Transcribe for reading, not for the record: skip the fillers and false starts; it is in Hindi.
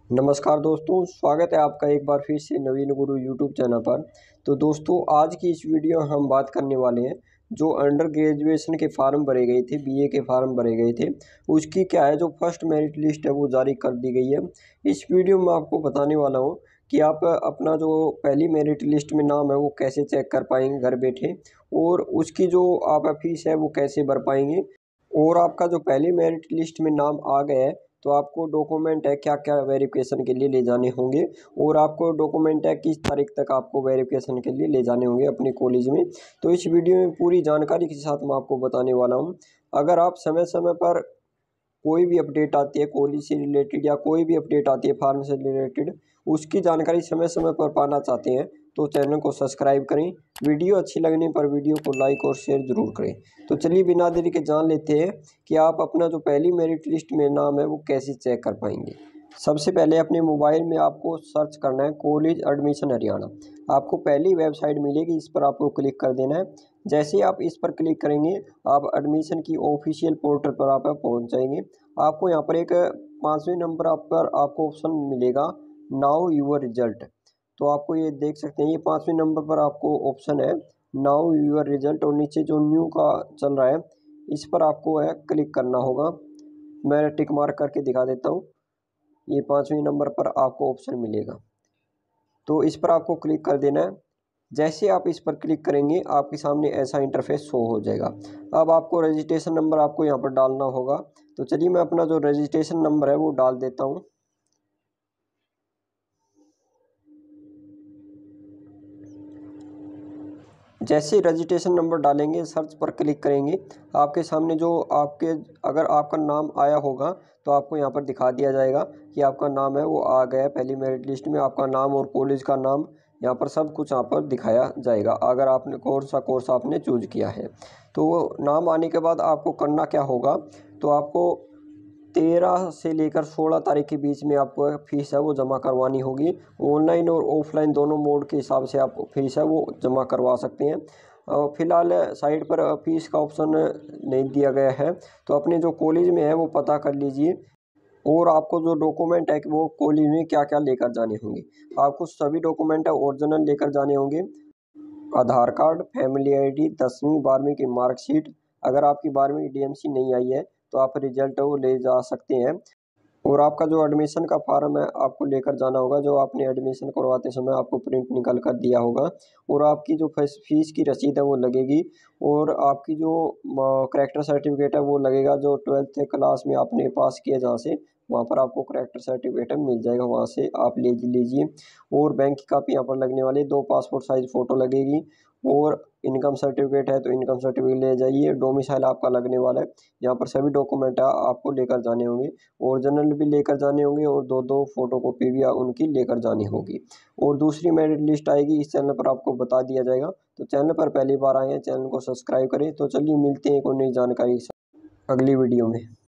नमस्कार दोस्तों, स्वागत है आपका एक बार फिर से नवीन गुरु यूट्यूब चैनल पर। तो दोस्तों, आज की इस वीडियो में हम बात करने वाले हैं जो अंडर ग्रेजुएशन के फार्म भरे गए थे, बीए के फार्म भरे गए थे, उसकी क्या है जो फर्स्ट मेरिट लिस्ट है वो जारी कर दी गई है। इस वीडियो में आपको बताने वाला हूँ कि आप अपना जो पहली मेरिट लिस्ट में नाम है वो कैसे चेक कर पाएंगे घर बैठे, और उसकी जो आप फीस है वो कैसे भर पाएंगे। और आपका जो पहली मेरिट लिस्ट में नाम आ गया है तो आपको डॉक्यूमेंट है क्या क्या वेरिफिकेशन के लिए ले जाने होंगे, और आपको डॉक्यूमेंट है किस तारीख तक आपको वेरिफिकेशन के लिए ले जाने होंगे अपने कॉलेज में। तो इस वीडियो में पूरी जानकारी के साथ मैं आपको बताने वाला हूँ। अगर आप समय समय पर कोई भी अपडेट आती है कॉलेज से रिलेटेड या कोई भी अपडेट आती है फार्म से रिलेटेड, उसकी जानकारी समय समय पर पाना चाहते हैं तो चैनल को सब्सक्राइब करें। वीडियो अच्छी लगने पर वीडियो को लाइक और शेयर ज़रूर करें। तो चलिए बिना देरी के जान लेते हैं कि आप अपना जो पहली मेरिट लिस्ट में नाम है वो कैसे चेक कर पाएंगे। सबसे पहले अपने मोबाइल में आपको सर्च करना है कॉलेज एडमिशन हरियाणा। आपको पहली वेबसाइट मिलेगी, इस पर आपको क्लिक कर देना है। जैसे ही आप इस पर क्लिक करेंगे आप एडमिशन की ऑफिशियल पोर्टल पर आप पहुंच जाएंगे। आपको यहाँ पर एक 5वें नंबर आप पर आपको ऑप्शन मिलेगा नाउ यूर रिजल्ट। तो आपको ये देख सकते हैं, ये 5वें नंबर पर आपको ऑप्शन है नाउ यूर रिजल्ट, और नीचे जो न्यू का चल रहा है इस पर आपको है क्लिक करना होगा। मैं टिक मार्क करके दिखा देता हूँ। ये 5वें नंबर पर आपको ऑप्शन मिलेगा, तो इस पर आपको क्लिक कर देना है। जैसे आप इस पर क्लिक करेंगे आपके सामने ऐसा इंटरफेस शो हो जाएगा। अब आपको रजिस्ट्रेशन नंबर आपको यहाँ पर डालना होगा। तो चलिए मैं अपना जो रजिस्ट्रेशन नंबर है वो डाल देता हूँ। जैसे रजिस्ट्रेशन नंबर डालेंगे, सर्च पर क्लिक करेंगे, आपके सामने जो आपके अगर आपका नाम आया होगा तो आपको यहाँ पर दिखा दिया जाएगा कि आपका नाम है वो आ गया है पहली मेरिट लिस्ट में। आपका नाम और कॉलेज का नाम यहाँ पर सब कुछ यहाँ पर दिखाया जाएगा अगर आपने कौन सा कोर्स आपने चूज किया है। तो नाम आने के बाद आपको करना क्या होगा, तो आपको 13 से लेकर 16 तारीख के बीच में आपको फीस है वो जमा करवानी होगी। ऑनलाइन और ऑफलाइन दोनों मोड के हिसाब से आप फीस है वो जमा करवा सकते हैं। फिलहाल साइट पर फीस का ऑप्शन नहीं दिया गया है, तो अपने जो कॉलेज में है वो पता कर लीजिए। और आपको जो डॉक्यूमेंट है कि वो कॉलेज में क्या क्या लेकर जाने होंगे। आपको सभी डॉक्यूमेंट है ओरिजिनल लेकर जाने होंगे। आधार कार्ड, फैमिली आईडी, 10वीं 12वीं की मार्कशीट। अगर आपकी 12वीं डीएमसी नहीं आई है तो आप रिजल्ट वो ले जा सकते हैं। और आपका जो एडमिशन का फॉर्म है आपको लेकर जाना होगा, जो आपने एडमिशन करवाते समय आपको प्रिंट निकल कर दिया होगा। और आपकी जो फीस की रसीद है वो लगेगी। और आपकी जो करेक्टर सर्टिफिकेट है वो लगेगा, जो 12th क्लास में आपने पास किया जहाँ से, वहाँ पर आपको करेक्टर सर्टिफिकेट मिल जाएगा, वहाँ से आप ले लीजिए। और बैंक की कापी यहाँ पर लगने वाली है, 2 पासपोर्ट साइज फ़ोटो लगेगी। और इनकम सर्टिफिकेट है तो इनकम सर्टिफिकेट ले जाइए। डोमिसाइल आपका लगने वाला है, यहाँ पर सभी डॉक्यूमेंट आपको लेकर जाने होंगे। ओरिजिनल भी लेकर जाने होंगे और 2-2 फोटोकॉपी भी उनकी लेकर जानी होगी। और दूसरी मेरिट लिस्ट आएगी, इस चैनल पर आपको बता दिया जाएगा। तो चैनल पर पहली बार आए हैं, चैनल को सब्सक्राइब करें। तो चलिए मिलते हैं एक और नई जानकारी के साथ अगली वीडियो में।